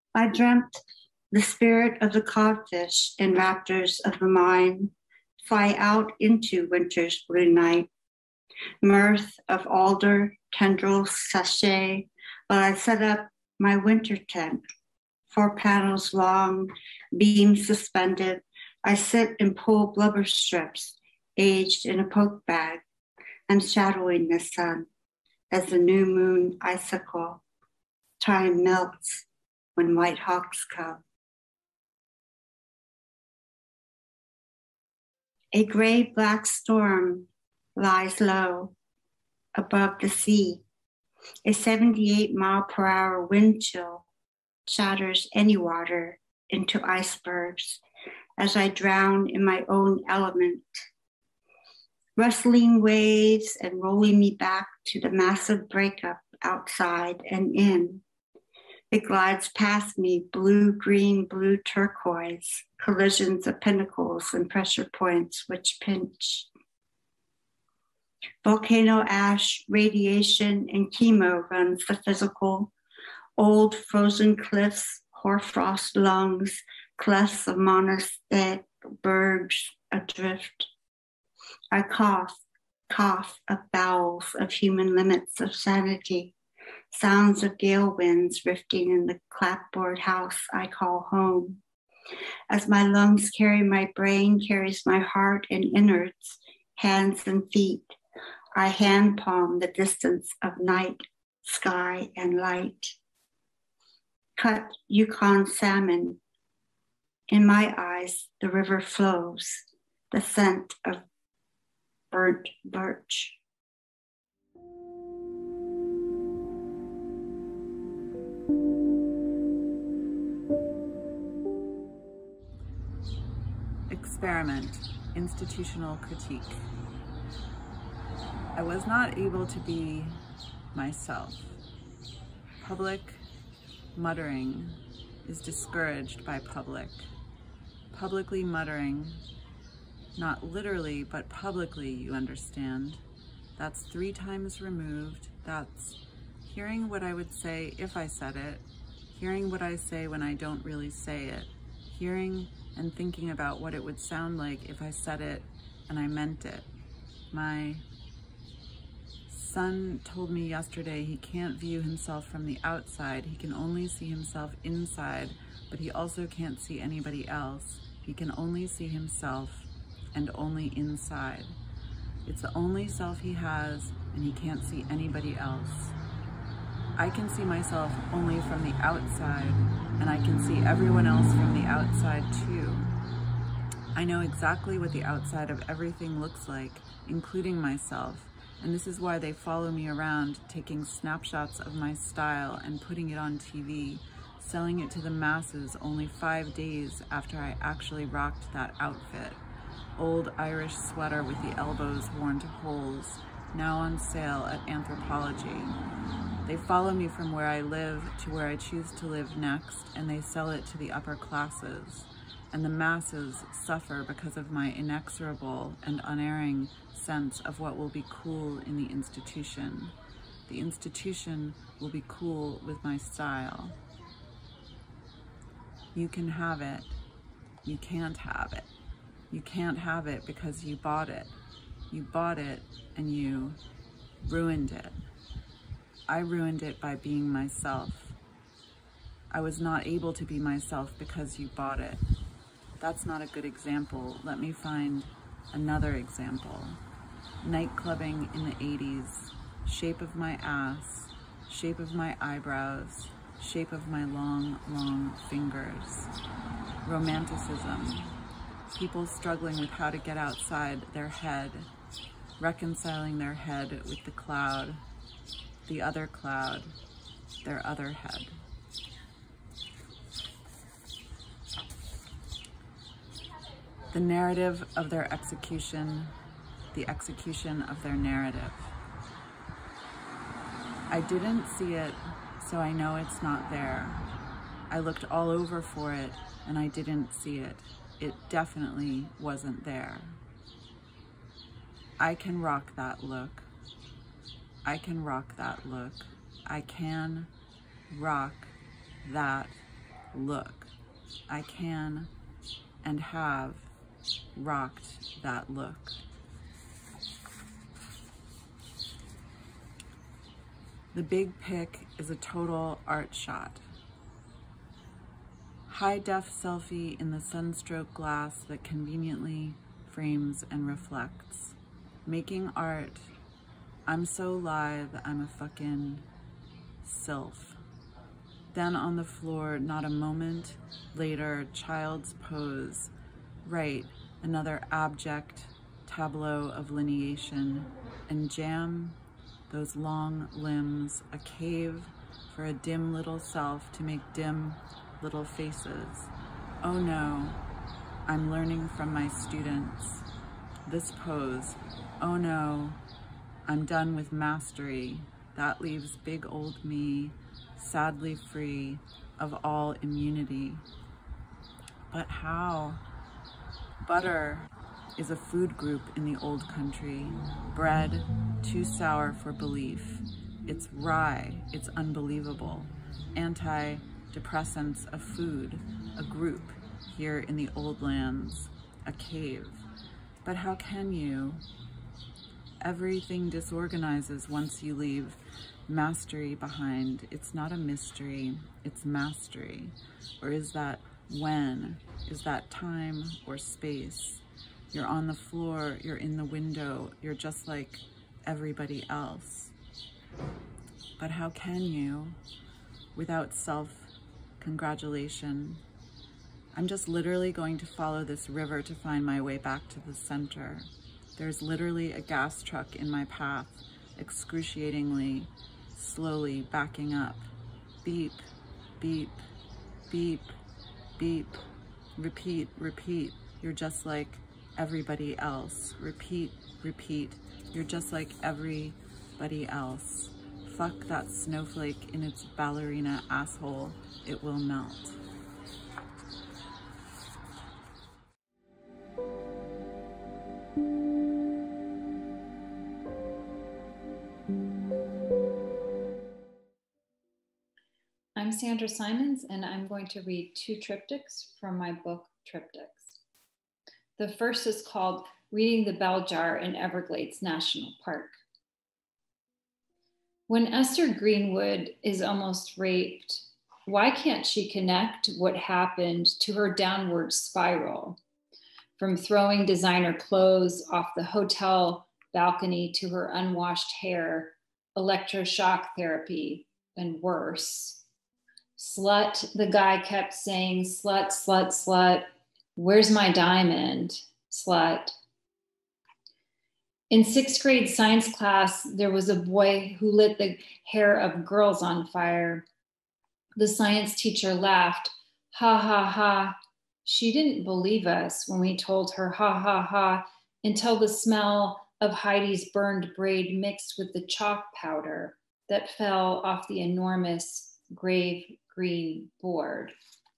I dreamt the spirit of the codfish and raptors of the mine fly out into winter's blue night. Mirth of alder tendrils sachet while I set up my winter tent. 4 panels long, beams suspended. I sit and pull blubber strips, aged in a poke bag. I'm shadowing the sun as the new moon icicle. Time melts when white hawks come. A gray-black storm lies low above the sea. A 78-mile-per-hour wind chill shatters any water into icebergs as I drown in my own element. Rustling waves and rolling me back to the massive breakup outside and in. It glides past me, blue, green, blue, turquoise, collisions of pinnacles and pressure points which pinch. Volcano ash, radiation, and chemo runs the physical. Old frozen cliffs, hoarfrost lungs, clefts of monastic bergs adrift. I cough of bowels of human limits of sanity. Sounds of gale winds rifting in the clapboard house I call home. As my lungs carry my brain, carries my heart and innards, hands and feet. I hand palm the distance of night, sky, and light. Cut Yukon salmon. In my eyes, the river flows, the scent of burnt birch. Experiment, institutional critique. I was not able to be myself. Public muttering is discouraged by public. Publicly muttering, not literally, but publicly, you understand. That's 3 times removed. That's hearing what I would say if I said it, hearing what I say when I don't really say it, hearing and thinking about what it would sound like if I said it and I meant it. My son told me yesterday he can't view himself from the outside. He can only see himself inside, but he also can't see anybody else. He can only see himself and only inside. It's the only self he has, and he can't see anybody else. I can see myself only from the outside, and I can see everyone else from the outside too. I know exactly what the outside of everything looks like, including myself, and this is why they follow me around, taking snapshots of my style and putting it on TV, selling it to the masses only 5 days after I actually rocked that outfit. Old Irish sweater with the elbows worn to holes, now on sale at Anthropology. They follow me from where I live to where I choose to live next, and they sell it to the upper classes. And the masses suffer because of my inexorable and unerring sense of what will be cool in the institution. The institution will be cool with my style. You can have it. You can't have it. You can't have it because you bought it. You bought it and you ruined it. I ruined it by being myself. I was not able to be myself because you bought it. That's not a good example. Let me find another example. Nightclubbing in the 80s, shape of my ass, shape of my eyebrows, shape of my long, long fingers. Romanticism, people struggling with how to get outside their head, reconciling their head with the cloud, the other cloud, their other head. The narrative of their execution, the execution of their narrative. I didn't see it, so I know it's not there. I looked all over for it, and I didn't see it. It definitely wasn't there. I can rock that look. I can rock that look. I can rock that look. I can and have rocked that look. The big pic is a total art shot. High-def selfie in the sunstroke glass that conveniently frames and reflects. Making art. I'm so lithe, I'm a fucking sylph. Then on the floor, not a moment later, child's pose. Right, another abject tableau of lineation. And jam those long limbs, a cave for a dim little self to make dim little faces. Oh no, I'm learning from my students. This pose, oh no, I'm done with mastery. That leaves big old me, sadly free of all immunity. But how? Butter is a food group in the old country. Bread, too sour for belief. It's rye, it's unbelievable. Antidepressants of food, a group here in the old lands, a cave. But how can you? Everything disorganizes once you leave mastery behind. It's not a mystery, it's mastery. Or is that when? Is that time or space? You're on the floor, you're in the window, you're just like everybody else. But how can you, without self-congratulation? I'm just literally going to follow this river to find my way back to the center. There's literally a gas truck in my path, excruciatingly, slowly backing up. Beep, beep, beep, beep. Repeat, repeat. You're just like everybody else. Repeat, repeat. You're just like everybody else. Fuck that snowflake in its ballerina asshole. It will melt. I'm Sandra Simonds, and I'm going to read 2 triptychs from my book, Triptychs. The first is called Reading the Bell Jar in Everglades National Park. When Esther Greenwood is almost raped, why can't she connect what happened to her downward spiral? From throwing designer clothes off the hotel balcony to her unwashed hair, electroshock therapy, and worse. Slut, the guy kept saying, slut, slut, slut. Where's my diamond? Slut. In 6th grade science class, there was a boy who lit the hair of girls on fire. The science teacher laughed, ha, ha, ha. She didn't believe us when we told her ha, ha, ha, until the smell of Heidi's burned braid mixed with the chalk powder that fell off the enormous grave green board.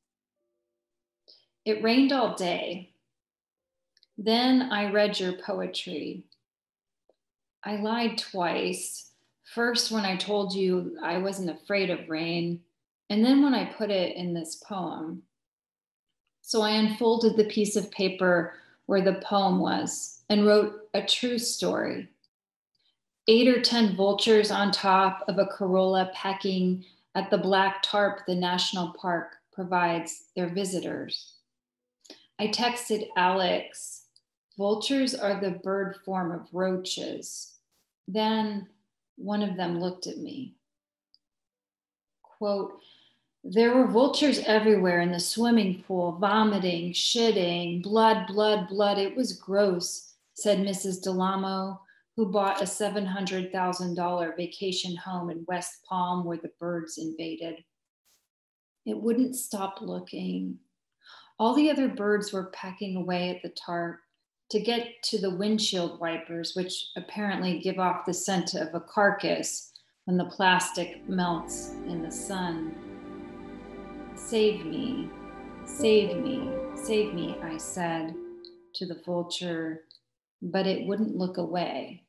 It rained all day. Then I read your poetry. I lied twice. First when I told you I wasn't afraid of rain, and then when I put it in this poem. So I unfolded the piece of paper where the poem was and wrote a true story. 8 or 10 vultures on top of a Corolla pecking at the black tarp the national park provides their visitors. I texted Alex, vultures are the bird form of roaches. Then one of them looked at me. Quote, there were vultures everywhere in the swimming pool, vomiting, shitting, blood, blood, blood. It was gross, said Mrs. Delamo, who bought a $700,000 vacation home in West Palm where the birds invaded. It wouldn't stop looking. All the other birds were pecking away at the tarp to get to the windshield wipers, which apparently give off the scent of a carcass when the plastic melts in the sun. Save me, save me, save me, I said to the vulture, but it wouldn't look away.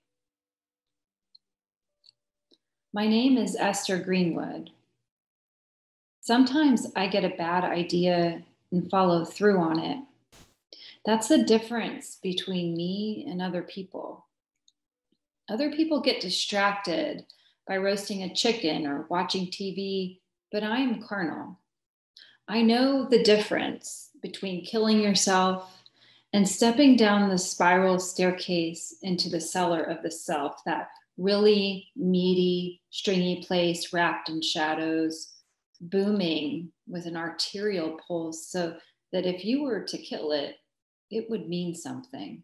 My name is Esther Greenwood. Sometimes I get a bad idea and follow through on it. That's the difference between me and other people. Other people get distracted by roasting a chicken or watching TV, but I am carnal. I know the difference between killing yourself and stepping down the spiral staircase into the cellar of the self, that really meaty, stringy place wrapped in shadows, booming with an arterial pulse, so that if you were to kill it, it would mean something.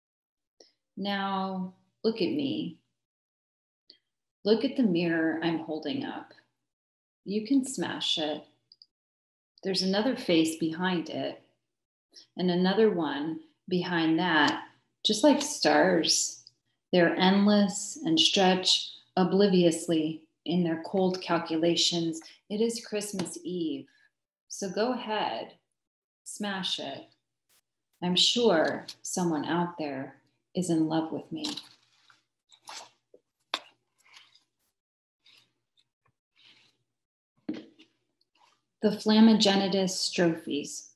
Now, look at me. Look at the mirror I'm holding up. You can smash it. There's another face behind it, and another one behind that, just like stars. They're endless and stretch obliviously in their cold calculations. It is Christmas Eve, so go ahead, smash it. I'm sure someone out there is in love with me. The Flammagenitus strophes.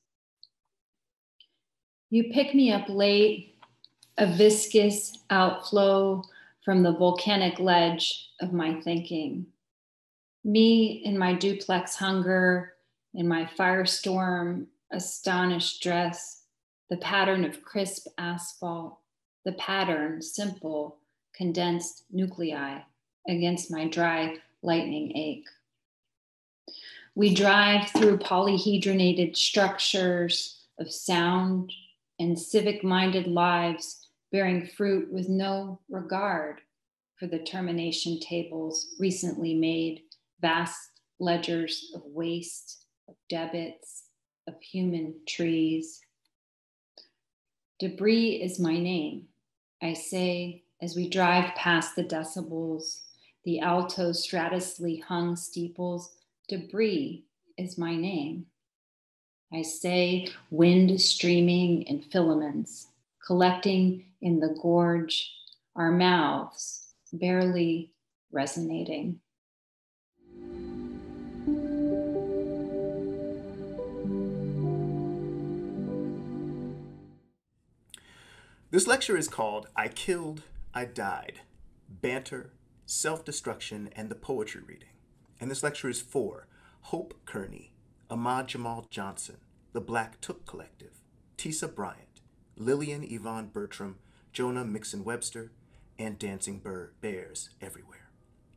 You pick me up late, a viscous outflow from the volcanic ledge of my thinking. Me in my duplex hunger, in my firestorm, astonished dress, the pattern of crisp asphalt, the pattern, simple, condensed nuclei against my dry lightning ache. We drive through polyhedronated structures of sound and civic-minded lives bearing fruit with no regard for the termination tables recently made, vast ledgers of waste, of debits, of human trees. Debris is my name, I say as we drive past the decibels, the alto stratously hung steeples. Debris is my name. I say, wind streaming in filaments, collecting in the gorge, our mouths barely resonating. This lecture is called I Killed, I Died, Banter, Self-Destruction, and the Poetry Reading. And this lecture is for Hope Kearney, Ahmad Jamal Johnson, the Black Took Collective, Tisa Bryant, Lillian Yvonne Bertram, Jonah Mixon Webster, and Dancing Bears Everywhere.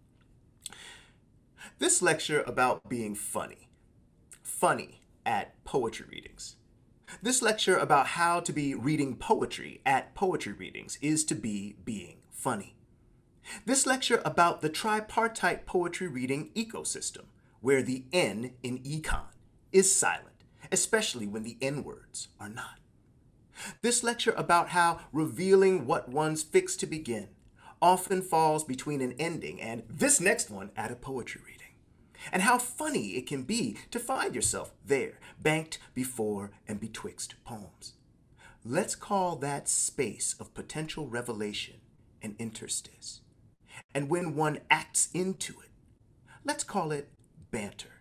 This lecture about being funny at poetry readings. This lecture about how to be reading poetry at poetry readings is to be being funny. This lecture about the tripartite poetry reading ecosystem, where the N in econ is silent, especially when the N words are not. This lecture about how revealing what one's fixed to begin often falls between an ending and this next one at a poetry reading, and how funny it can be to find yourself there, banked before and betwixt poems. Let's call that space of potential revelation an interstice. And when one acts into it, let's call it banter.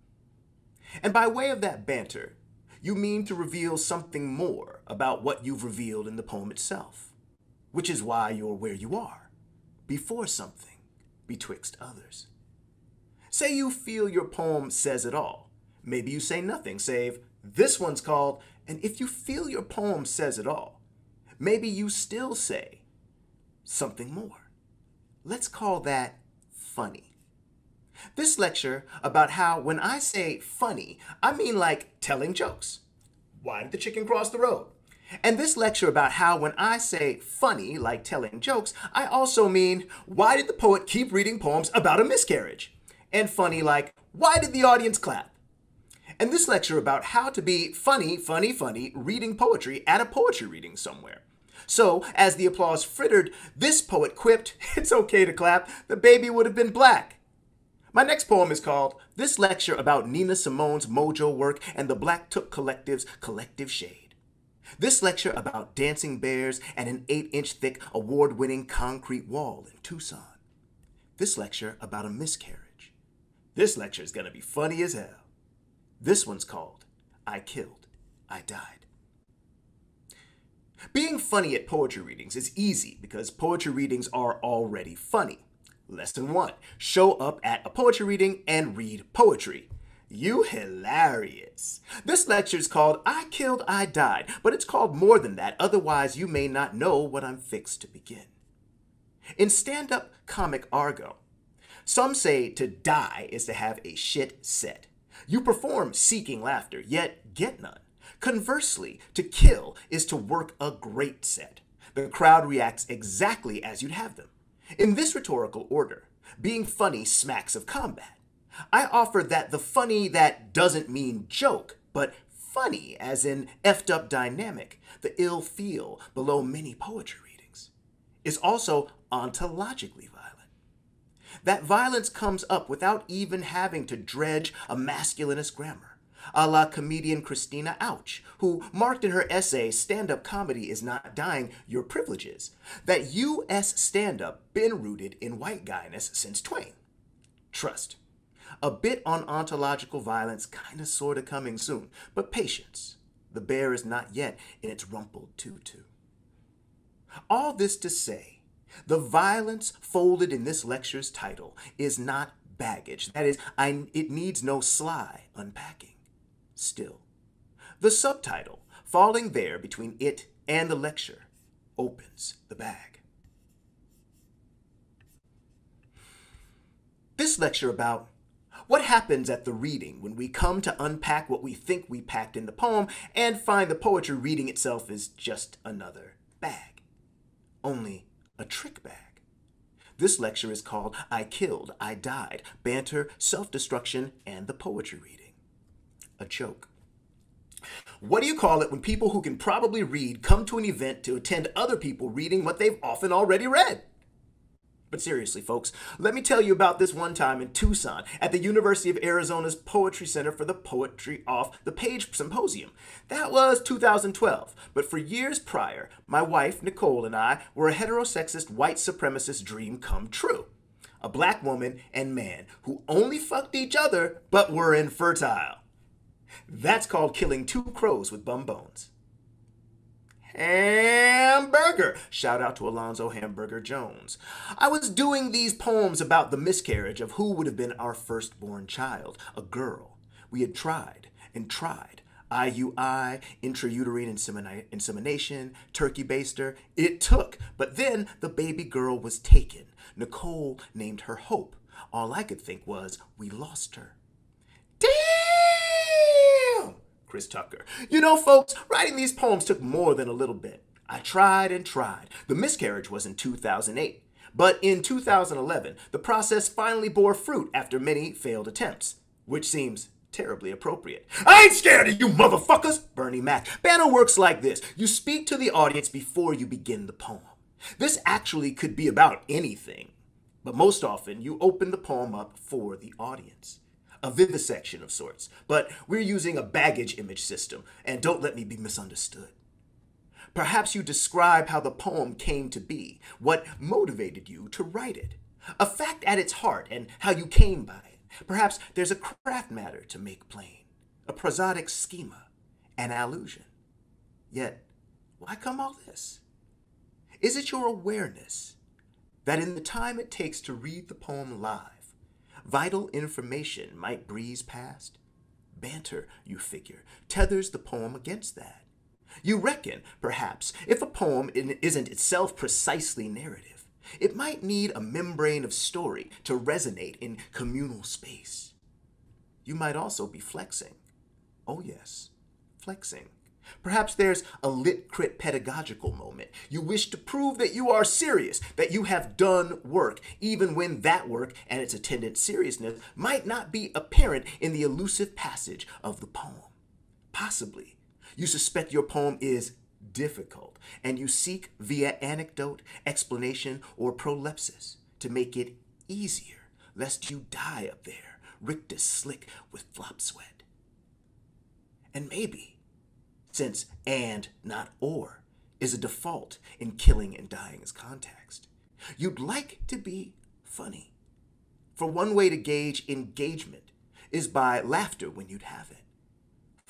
And by way of that banter, you mean to reveal something more about what you've revealed in the poem itself, which is why you're where you are, before something, betwixt others. Say you feel your poem says it all. Maybe you say nothing, save, this one's called, and if you feel your poem says it all, maybe you still say something more. Let's call that funny. This lecture about how when I say funny, I mean like telling jokes. Why did the chicken cross the road? And this lecture about how when I say funny, like telling jokes, I also mean why did the poet keep reading poems about a miscarriage? And funny like why did the audience clap? And this lecture about how to be funny reading poetry at a poetry reading somewhere. So, as the applause frittered, this poet quipped, it's okay to clap, the baby would have been black. My next poem is called This Lecture About Nina Simone's Mojo Work and the Black Took Collective's Collective Shade. This lecture about dancing bears and an 8-inch thick award-winning concrete wall in Tucson. This lecture about a miscarriage. This lecture is going to be funny as hell. This one's called I Killed, I Died. Being funny at poetry readings is easy because poetry readings are already funny. Lesson 1. Show up at a poetry reading and read poetry. You hilarious. This lecture is called I Killed, I Died, but it's called more than that, otherwise you may not know what I'm fixed to begin. In stand-up comic argot, some say to die is to have a shit set. You perform seeking laughter, yet get none. Conversely, to kill is to work a great set. The crowd reacts exactly as you'd have them. In this rhetorical order, being funny smacks of combat. I offer that the funny that doesn't mean joke, but funny as in effed up dynamic, the ill feel below many poetry readings, is also ontologically violent. That violence comes up without even having to dredge a masculinist grammar, a la comedian Christina Ouch, who marked in her essay, Stand-Up Comedy is Not Dying, Your Privileges, that U.S. stand-up been rooted in white guyness since Twain. Trust. A bit on ontological violence kinda sorta coming soon, but patience. The bear is not yet in its rumpled tutu. All this to say, the violence folded in this lecture's title is not baggage. That is, it needs no sly unpacking. Still, the subtitle, falling there between it and the lecture, opens the bag. This lecture about what happens at the reading when we come to unpack what we think we packed in the poem and find the poetry reading itself is just another bag. Only a trick bag. This lecture is called I Killed, I Died, Banter, Self-Destruction, and the Poetry Reading. A joke. What do you call it when people who can probably read come to an event to attend other people reading what they've often already read? But seriously, folks, let me tell you about this one time in Tucson at the University of Arizona's Poetry Center for the Poetry Off the Page Symposium. That was 2012, but for years prior, my wife, Nicole, and I were a heterosexist white supremacist dream come true. A black woman and man who only fucked each other but were infertile. That's called killing two crows with bum bones. Hamburger! Shout out to Alonzo Hamburger Jones. I was doing these poems about the miscarriage of who would have been our firstborn child, a girl. We had tried and tried. IUI, intrauterine insemination, turkey baster. It took, but then the baby girl was taken. Nicole named her Hope. All I could think was, we lost her. Damn! Chris Tucker. You know, folks, writing these poems took more than a little bit. I tried and tried. The miscarriage was in 2008. But in 2011, the process finally bore fruit after many failed attempts, which seems terribly appropriate. I ain't scared of you motherfuckers! Bernie Mac. Banner works like this. You speak to the audience before you begin the poem. This actually could be about anything, but most often you open the poem up for the audience. A vivisection of sorts, but we're using a baggage image system, and don't let me be misunderstood. Perhaps you describe how the poem came to be, what motivated you to write it, a fact at its heart and how you came by it. Perhaps there's a craft matter to make plain, a prosodic schema, an allusion. Yet, why come all this? Is it your awareness that in the time it takes to read the poem live, vital information might breeze past? Banter, you figure, tethers the poem against that. You reckon, perhaps, if a poem isn't itself precisely narrative, it might need a membrane of story to resonate in communal space. You might also be flexing. Oh yes, flexing. Perhaps there's a lit crit pedagogical moment. You wish to prove that you are serious, that you have done work, even when that work and its attendant seriousness might not be apparent in the elusive passage of the poem. Possibly, you suspect your poem is difficult, and you seek via anecdote, explanation, or prolepsis to make it easier, lest you die up there, rictus slick with flop sweat. And maybe, since and, not or, is a default in killing and dying as context, you'd like to be funny. For one way to gauge engagement is by laughter when you'd have it.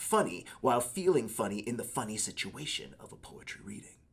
funny while feeling funny in the funny situation of a poetry reading.